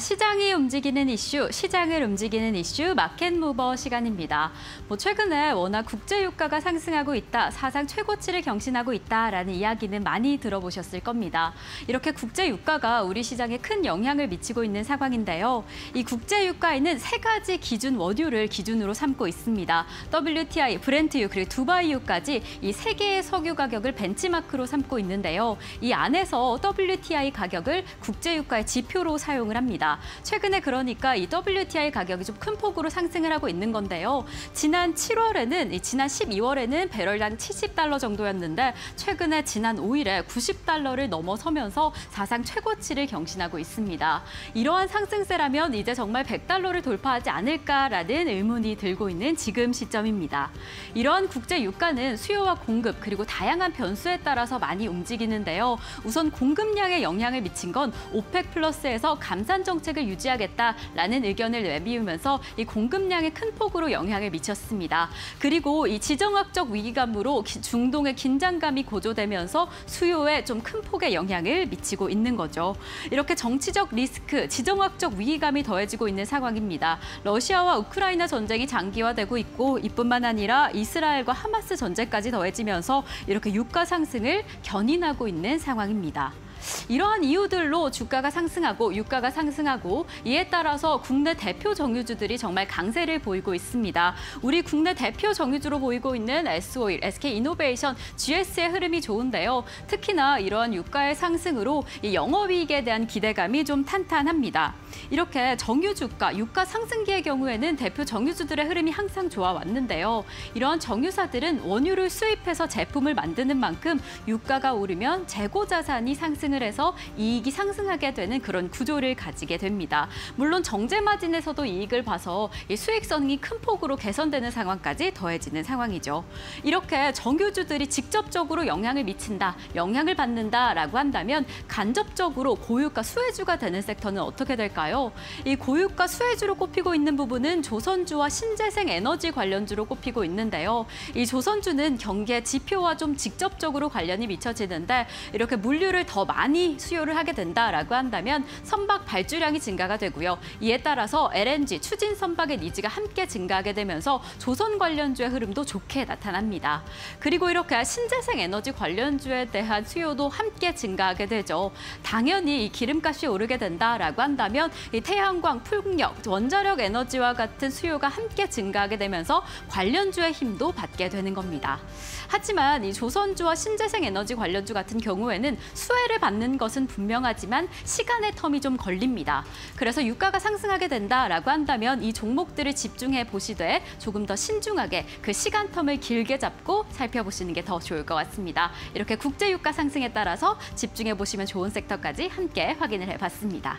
시장이 움직이는 이슈, 시장을 움직이는 이슈 마켓무버 시간입니다. 최근에 워낙 국제유가가 상승하고 있다, 사상 최고치를 경신하고 있다라는 이야기는 많이 들어보셨을 겁니다. 이렇게 국제유가가 우리 시장에 큰 영향을 미치고 있는 상황인데요. 이 국제유가에는 세 가지 기준 원유를 기준으로 삼고 있습니다. WTI, 브렌트유, 그리고 두바이유까지 이 세 개의 석유 가격을 벤치마크로 삼고 있는데요. 이 안에서 WTI 가격을 국제유가의 지표로 사용을 합니다. 최근에 그러니까 이 WTI 가격이 좀 큰 폭으로 상승을 하고 있는 건데요. 지난 7월에는, 지난 12월에는 배럴당 70달러 정도였는데 최근에 지난 5일에 90달러를 넘어서면서 사상 최고치를 경신하고 있습니다. 이러한 상승세라면 이제 정말 100달러를 돌파하지 않을까라는 의문이 들고 있는 지금 시점입니다. 이러한 국제 유가는 수요와 공급 그리고 다양한 변수에 따라서 많이 움직이는데요. 우선 공급량에 영향을 미친 건 오펙 플러스에서 감산 정책을 유지하겠다라는 의견을 내비우면서 이 공급량에 큰 폭으로 영향을 미쳤습니다. 그리고 이 지정학적 위기감으로 중동의 긴장감이 고조되면서 수요에 좀 큰 폭의 영향을 미치고 있는 거죠. 이렇게 정치적 리스크, 지정학적 위기감이 더해지고 있는 상황입니다. 러시아와 우크라이나 전쟁이 장기화되고 있고 이뿐만 아니라 이스라엘과 하마스 전쟁까지 더해지면서 이렇게 유가 상승을 견인하고 있는 상황입니다. 이러한 이유들로 주가가 상승하고 유가가 상승하고 이에 따라서 국내 대표 정유주들이 정말 강세를 보이고 있습니다. 우리 국내 대표 정유주로 보이고 있는 S-오일, SK이노베이션, GS의 흐름이 좋은데요. 특히나 이러한 유가의 상승으로 이 영업이익에 대한 기대감이 좀 탄탄합니다. 이렇게 정유주가, 유가 상승기의 경우에는 대표 정유주들의 흐름이 항상 좋아왔는데요. 이러한 정유사들은 원유를 수입해서 제품을 만드는 만큼 유가가 오르면 재고 자산이 상승을 해서 이익이 상승하게 되는 그런 구조를 가지게 됩니다. 물론 정제 마진에서도 이익을 봐서 이 수익성이 큰 폭으로 개선되는 상황까지 더해지는 상황이죠. 이렇게 정유주들이 직접적으로 영향을 미친다, 영향을 받는다라고 한다면 간접적으로 고유가 수혜주가 되는 섹터는 어떻게 될까요? 이 고유가 수혜주로 꼽히고 있는 부분은 조선주와 신재생 에너지 관련주로 꼽히고 있는데요. 이 조선주는 경계 지표와 좀 직접적으로 관련이 미쳐지는데 이렇게 물류를 더 많이 수요를 하게 된다라고 한다면 선박 발주량이 증가가 되고요. 이에 따라서 LNG, 추진 선박의 니즈가 함께 증가하게 되면서 조선 관련주의 흐름도 좋게 나타납니다. 그리고 이렇게 신재생 에너지 관련주에 대한 수요도 함께 증가하게 되죠. 당연히 이 기름값이 오르게 된다라고 한다면 이 태양광, 풍력, 원자력 에너지와 같은 수요가 함께 증가하게 되면서 관련주의 힘도 받게 되는 겁니다. 하지만 이 조선주와 신재생 에너지 관련주 같은 경우에는 수혜를 받는 것은 분명하지만 시간의 텀이 좀 걸립니다. 그래서 유가가 상승하게 된다라고 한다면 이 종목들을 집중해 보시되 조금 더 신중하게 그 시간 텀을 길게 잡고 살펴보시는 게 더 좋을 것 같습니다. 이렇게 국제 유가 상승에 따라서 집중해 보시면 좋은 섹터까지 함께 확인을 해봤습니다.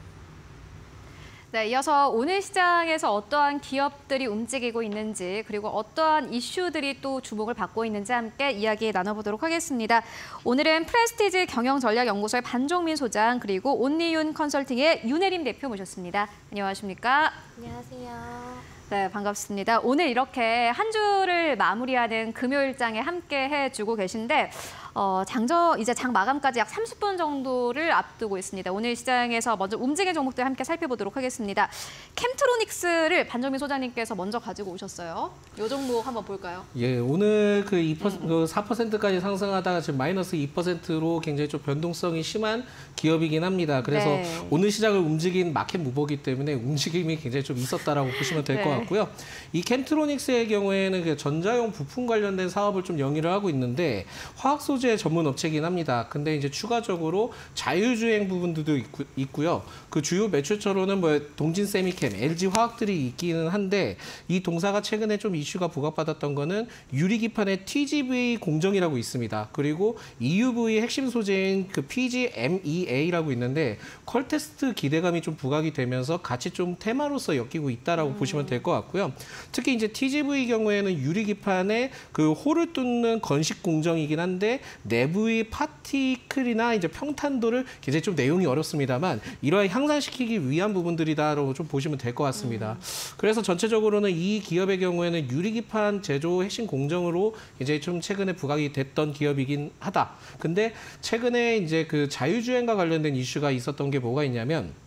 네, 이어서 오늘 시장에서 어떠한 기업들이 움직이고 있는지 그리고 어떠한 이슈들이 또 주목을 받고 있는지 함께 이야기 나눠보도록 하겠습니다. 오늘은 프레스티지 경영전략연구소의 반종민 소장 그리고 온리윤 컨설팅의 윤혜림 대표 모셨습니다. 안녕하십니까? 안녕하세요. 네, 반갑습니다. 오늘 이렇게 한 주를 마무리하는 금요일장에 함께 해주고 계신데 이제 장 마감까지 약 30분 정도를 앞두고 있습니다. 오늘 시장에서 먼저 움직이는 종목들 함께 살펴보도록 하겠습니다. 캠트로닉스를 반정민 소장님께서 먼저 가지고 오셨어요. 이 종목 한번 볼까요? 예, 오늘 그 4%까지 상승하다가 지금 마이너스 2%로 굉장히 좀 변동성이 심한 기업이긴 합니다. 그래서 네. 오늘 시장을 움직인 마켓 무버기 때문에 움직임이 굉장히 좀 있었다라고 보시면 될 것 같고요. 이 캠트로닉스의 경우에는 그 전자용 부품 관련된 사업을 좀 영위를 하고 있는데 화학 소재 전문 업체이긴 합니다. 근데 이제 추가적으로 자율주행 부분들도 있고요. 그 주요 매출처로는 뭐 동진 세미캠, LG 화학들이 있기는 한데 이 동사가 최근에 좀 이슈가 부각받았던 거는 유리기판의 TGV 공정이라고 있습니다. 그리고 EUV 핵심 소재인 그 PGMEA라고 있는데 퀄테스트 기대감이 좀 부각이 되면서 같이 좀 테마로서 엮이고 있다라고 보시면 될 것 같고요. 특히 이제 TGV 경우에는 유리기판에 그 홀을 뚫는 건식 공정이긴 한데 내부의 파티클이나 이제 평탄도를 굉장히 좀 내용이 어렵습니다만 이러한 향상시키기 위한 부분들이다라고 좀 보시면 될 것 같습니다. 그래서 전체적으로는 이 기업의 경우에는 유리기판 제조 핵심 공정으로 이제 좀 최근에 부각이 됐던 기업이긴 하다. 근데 최근에 이제 그 자율주행과 관련된 이슈가 있었던 게 뭐가 있냐면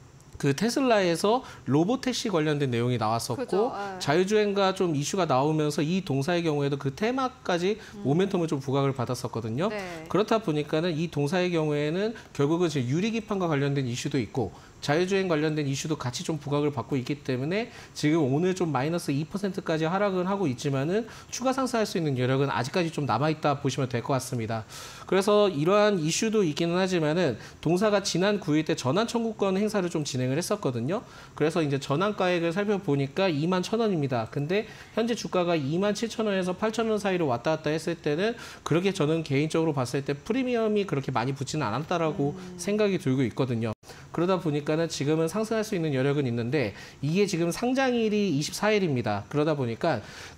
그 테슬라에서 로보택시 관련된 내용이 나왔었고 그죠, 자율주행과 좀 이슈가 나오면서 이 동사의 경우에도 그 테마까지 모멘텀을 좀 부각을 받았었거든요. 네. 그렇다 보니까는 이 동사의 경우에는 결국은 지금 유리기판과 관련된 이슈도 있고 자율주행 관련된 이슈도 같이 좀 부각을 받고 있기 때문에 지금 오늘 좀 마이너스 2%까지 하락은 하고 있지만은 추가 상승할 수 있는 여력은 아직까지 좀 남아있다 보시면 될 것 같습니다. 그래서 이러한 이슈도 있기는 하지만은 동사가 지난 9일 때 전환 청구권 행사를 좀 진행을 했었거든요. 그래서 이제 전환가액을 살펴보니까 21,000원입니다. 근데 현재 주가가 27,000원에서 8,000원 사이로 왔다 갔다 했을 때는 그렇게 저는 개인적으로 봤을 때 프리미엄이 그렇게 많이 붙지는 않았다라고 생각이 들고 있거든요. 그러다 보니까는 지금은 상승할 수 있는 여력은 있는데 이게 지금 상장일이 24일입니다. 그러다 보니까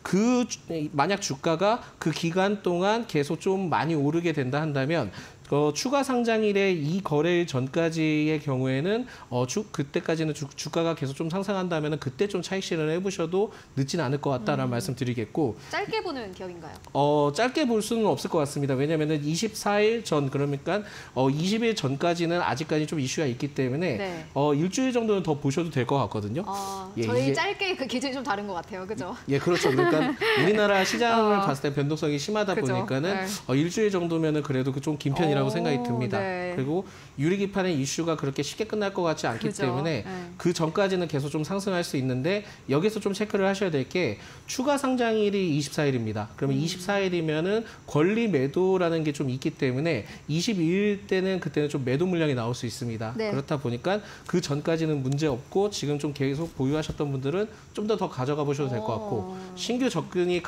만약 주가가 그 기간 동안 계속 좀 많이 오르게 된다 한다면 추가 상장일에 이 거래일 전까지의 경우에는 그때까지는 주가가 계속 좀 상승한다면 그때 좀 차익 실현을 해보셔도 늦지는 않을 것 같다라는 말씀드리겠고 짧게 보는 기업인가요? 짧게 볼 수는 없을 것 같습니다. 왜냐하면 24일 전 그러니까 20일 전까지는 아직까지 좀 이슈가 있기 때문에 네. 일주일 정도는 더 보셔도 될 것 같거든요. 저희 짧게 그 기준이 좀 다른 것 같아요, 그죠? 예, 그렇죠. 그러니까 우리나라 시장을 봤을 때 변동성이 심하다 그죠. 보니까는 일주일 정도면은 그래도 좀 긴 편이라고 생각이 듭니다. 네. 그리고 유리기판의 이슈가 그렇게 쉽게 끝날 것 같지 않기 그죠. 때문에 그 전까지는 계속 좀 상승할 수 있는데 여기서 좀 체크를 하셔야 될 게 추가 상장일이 24일입니다. 그러면 24일이면은 권리 매도라는 게 좀 있기 때문에 22일 때는 그때는 좀 매도 물량이 나올 수 있습니다. 네. 그렇다 보니까 그 전까지는 문제 없고 지금 좀 계속 보유하셨던 분들은 좀 더 가져가 보셔도 될 것 같고 신규 접근이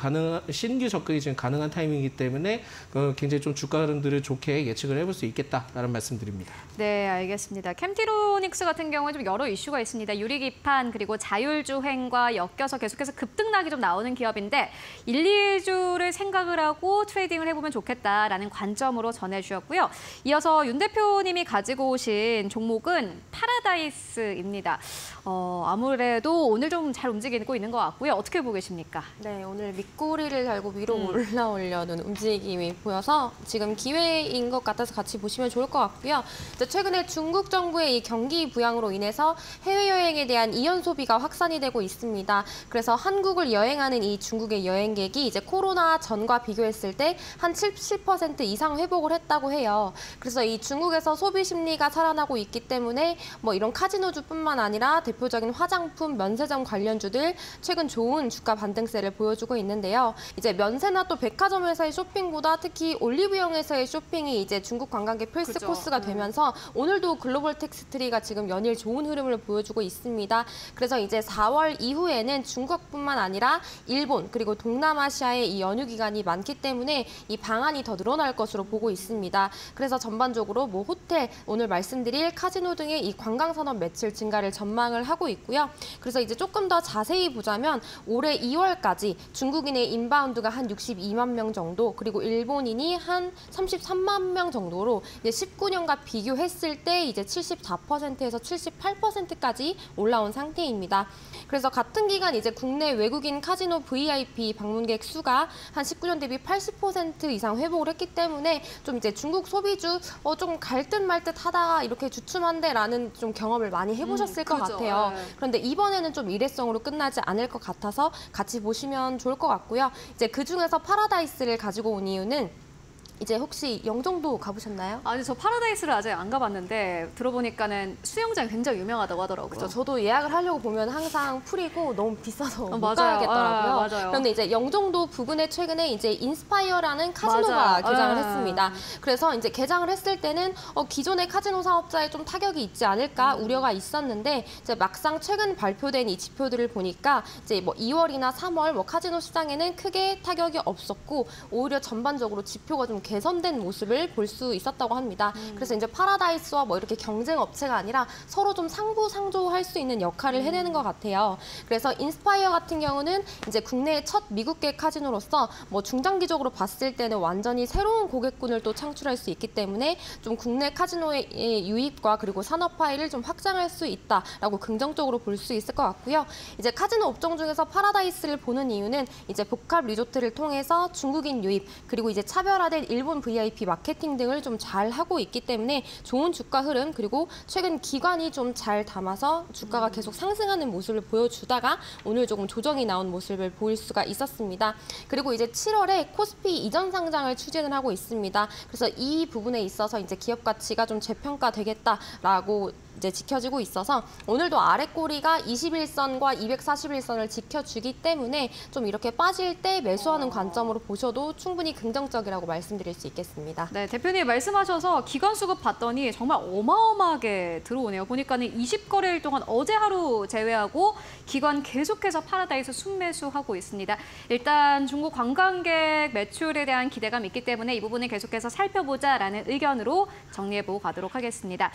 지금 가능한 타이밍이기 때문에 굉장히 좀 주가 흐름들을 좋게 예측을 해볼 수 있겠다라는 말씀드립니다. 네, 알겠습니다. 캠티로닉스 같은 경우에 좀 여러 이슈가 있습니다. 유리기판 그리고 자율주행과 엮여서 계속해서 급등락이 좀 나오는 기업인데 1, 2주를 생각을 하고 트레이딩을 해보면 좋겠다라는 관점으로 전해주셨고요. 이어서 윤 대표님이 가지고 오신 종목은 파라다이스입니다. 아무래도 오늘 좀 잘 움직이고 있는 것 같고요. 어떻게 보고 계십니까? 네, 오늘 밑꼬리를 달고 위로 올라오려는 움직임이 보여서 지금 기회인 것 같아서 같이 보시면 좋을 것 같고요. 최근에 중국 정부의 이 경기 부양으로 인해서 해외여행에 대한 이연 소비가 확산이 되고 있습니다. 그래서 한국을 여행하는 이 중국의 여행객이 이제 코로나 전과 비교했을 때 한 70% 이상 회복을 했다고 해요. 그래서 이 중국에서 소비 심리가 살아나고 있기 때문에 뭐 이런 카지노주뿐만 아니라 대표적인 화장품, 면세점 관련주들 최근 좋은 주가 반등세를 보여주고 있는데요. 이제 면세나 또 백화점에서의 쇼핑보다 특히 올리브영에서의 쇼핑이 이제 중국 관광객 필수 그죠. 코스가 되면서 오늘도 글로벌 텍스트리가 지금 연일 좋은 흐름을 보여주고 있습니다. 그래서 이제 4월 이후에는 중국뿐만 아니라 일본 그리고 동남아시아의 이 연휴 기간이 많기 때문에 이 방안이 더 늘어날 것으로 보고 있습니다. 그래서 전반적으로 뭐 호텔, 오늘 말씀드릴 카지노 등의 이 관광산업 매출 증가를 전망을 하고 있고요. 그래서 이제 조금 더 자세히 보자면 올해 2월까지 중국인의 인바운드가 한 62만 명 정도, 그리고 일본인이 한 33만 명 정도로 이제 19년과 비교했을 때 이제 74%에서 78%까지 올라온 상태입니다. 그래서 같은 기간 이제 국내 외국인 카지노 VIP 방문객 수가 한 19년 대비 80% 이상 회복을 했기 때문에 좀 이제 중국 소비주 좀 갈 듯 말 듯 하다가 이렇게 주춤한데라는 좀 경험을 많이 해보셨을 것 그죠. 같아요. 네. 그런데 이번에는 좀 일회성으로 끝나지 않을 것 같아서 같이 보시면 좋을 것 같고요. 이제 그 중에서 파라다이스를 가지고 온 이유는 이제 혹시 영종도 가보셨나요? 아니, 저 파라다이스를 아직 안 가봤는데 들어보니까는 수영장이 굉장히 유명하다고 하더라고요. 그렇죠. 저도 예약을 하려고 보면 항상 풀이고 너무 비싸서 못 맞아요. 가야겠더라고요. 맞아요. 그런데 이제 영종도 부근에 최근에 이제 인스파이어라는 카지노가 맞아요. 개장을 예. 했습니다. 그래서 이제 개장을 했을 때는 기존의 카지노 사업자에 좀 타격이 있지 않을까 우려가 있었는데 이제 막상 최근 발표된 이 지표들을 보니까 이제 뭐 2월이나 3월 뭐 카지노 시장에는 크게 타격이 없었고 오히려 전반적으로 지표가 좀 개선된 모습을 볼 수 있었다고 합니다. 그래서 이제 파라다이스와 뭐 이렇게 경쟁 업체가 아니라 서로 좀 상부상조할 수 있는 역할을 해내는 것 같아요. 그래서 인스파이어 같은 경우는 이제 국내의 첫 미국계 카지노로서 뭐 중장기적으로 봤을 때는 완전히 새로운 고객군을 또 창출할 수 있기 때문에 좀 국내 카지노의 유입과 그리고 산업화를 좀 확장할 수 있다라고 긍정적으로 볼 수 있을 것 같고요. 이제 카지노 업종 중에서 파라다이스를 보는 이유는 이제 복합 리조트를 통해서 중국인 유입 그리고 이제 차별화된 일본 VIP 마케팅 등을 좀 잘 하고 있기 때문에 좋은 주가 흐름, 그리고 최근 기관이 좀 잘 담아서 주가가 계속 상승하는 모습을 보여주다가 오늘 조금 조정이 나온 모습을 보일 수가 있었습니다. 그리고 이제 7월에 코스피 이전 상장을 추진을 하고 있습니다. 그래서 이 부분에 있어서 이제 기업 가치가 좀 재평가되겠다라고 이제 지켜지고 있어서 오늘도 아래 꼬리가 21선과 241선을 지켜주기 때문에 좀 이렇게 빠질 때 매수하는 관점으로 보셔도 충분히 긍정적이라고 말씀드릴 수 있겠습니다. 네, 대표님 말씀하셔서 기관 수급 봤더니 정말 어마어마하게 들어오네요. 보니까는 20거래일 동안 어제 하루 제외하고 기관 계속해서 파라다이스 순매수하고 있습니다. 일단 중국 관광객 매출에 대한 기대감이 있기 때문에 이 부분을 계속해서 살펴보자라는 의견으로 정리해보고 가도록 하겠습니다.